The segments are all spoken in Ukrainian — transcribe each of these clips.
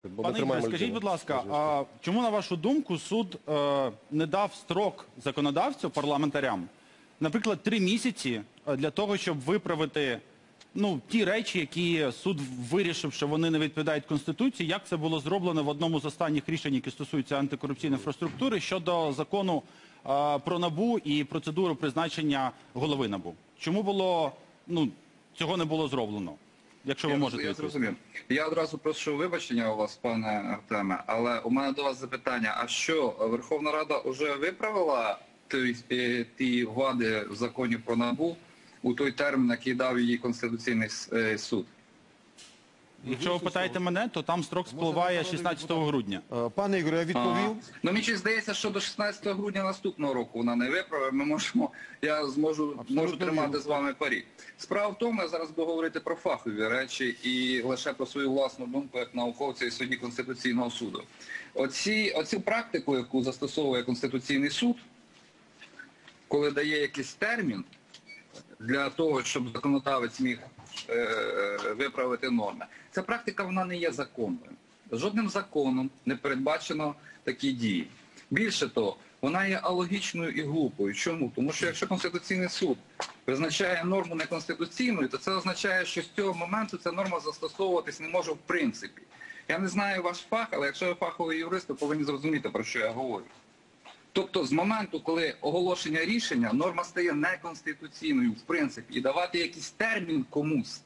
Пане Ігоре, скажіть, будь ласка, а чому, на вашу думку, суд не дав строк законодавцю, парламентарям, наприклад, 3 місяці для того, щоб виправити ті речі, які суд вирішив, що вони не відповідають Конституції, як це було зроблено в одному з останніх рішень, які стосуються антикорупційної інфраструктури, щодо закону про НАБУ і процедуру призначення голови НАБУ? Чому цього не було зроблено? Якщо ви можете відповісти. Я зрозумів. Я одразу прошу вибачення у вас, пане Артеме, але у мене до вас запитання. А що, Верховна Рада вже виправила ті вади в законі про НАБУ у той термін, який дав її Конституційний суд? Якщо ви питаєте мене, то там строк спливає 16 грудня. Пане Ігоре, я відповів. Мені здається, що до 16 грудня наступного року вона не виправить. Я можу тримати з вами парі. Справа в тому, я зараз буду говорити про фахові речі і лише про свою власну думку як науковця і судді Конституційного суду. Оцю практику, яку застосовує Конституційний суд, коли дає якийсь термін для того, щоб законодавець міг виправити норми, ця практика вона не є законною. Жодним законом не передбачено такі дії. Більше того, вона є алогічною і глупою. Чому? Тому що якщо Конституційний суд визначає норму неконституційною, то це означає, що з цього моменту ця норма застосовуватись не може в принципі. Я не знаю ваш фах, але якщо ви фаховий юрист, то повинні зрозуміти, про що я говорю. Тобто з моменту, коли оголошення рішення, норма стає неконституційною в принципі, і давати якийсь термін комусь,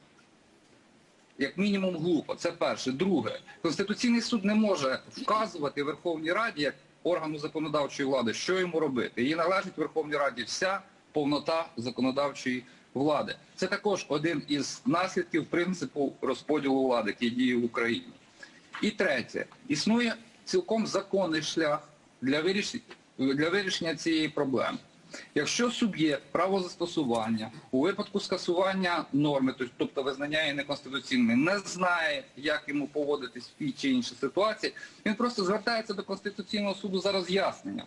як мінімум глупо. Це перше. Друге, Конституційний суд не може вказувати Верховній Раді, як органу законодавчої влади, що йому робити. Їй належить Верховній Раді вся повнота законодавчої влади. Це також один із наслідків принципу розподілу влади, який діє в Україні. І третє. Існує цілком законний шлях для вирішення цієї проблеми. Якщо суб'єкт правозастосування у випадку скасування норми, тобто визнання її неконституційною, не знає, як йому поводитись в тій чи іншій ситуації, він просто звертається до Конституційного суду за роз'ясненням.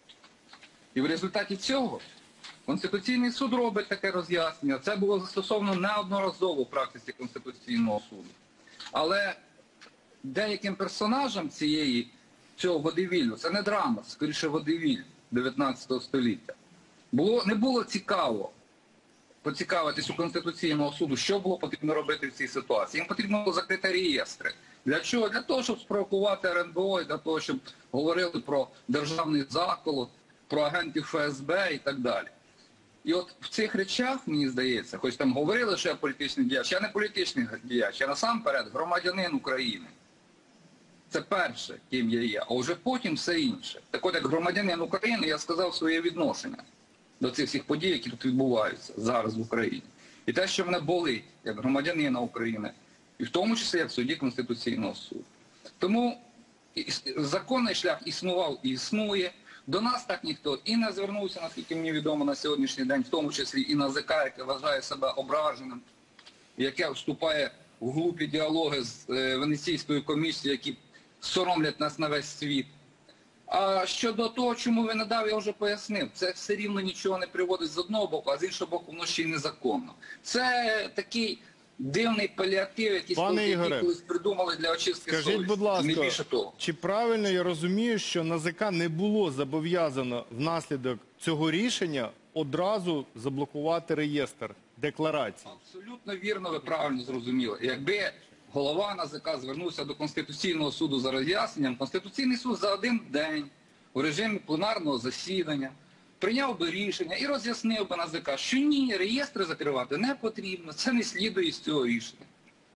І в результаті цього Конституційний суд робить таке роз'яснення. Це було застосовано неодноразово в практиці Конституційного суду. Але деяким персонажам цього водевіллю, це не драма, скоріше водевіль 19 століття, не було цікаво поцікавитись у Конституційного суду, що було потрібно робити в цій ситуації. Їм потрібно було закрити реєстри. Для чого? Для того, щоб спровокувати РНБО, для того, щоб говорили про державний заколот, про агентів ФСБ і так далі. І от в цих речах, мені здається, хоч там говорили, що я політичний діяч, я не політичний діяч, я насамперед громадянин України. Це перше, ким я є, а вже потім все інше. Так от, як громадянин України, я сказав своє відношення до цих всіх подій, які тут відбуваються зараз в Україні. І те, що мене болить, як громадянина України, і в тому числі як судді Конституційного суду. Тому законний шлях існував і існує. До нас так ніхто і не звернувся, наскільки мені відомо на сьогоднішній день, в тому числі і НАЗК, яке вважає себе ображеним, яке вступає в глупі діалоги з Венеційською комісією, які соромлять нас на весь світ. А щодо того, чому він не дав, я вже пояснив. Це все рівно нічого не приводить з одного боку, а з іншого боку, воно ще й незаконно. Це такий дивний паліатив, який колись придумали для очистки совісті. Скажіть, будь ласка, чи правильно я розумію, що НАЗК не було зобов'язано внаслідок цього рішення одразу заблокувати реєстр декларацій? Абсолютно вірно, ви правильно зрозуміли. Якби голова НАЗК звернувся до Конституційного суду за роз'ясненням, Конституційний суд за один день у режимі пленарного засідання прийняв би рішення і роз'яснив би НАЗК, що ні, реєстри закривати не потрібно, це не слідує з цього рішення.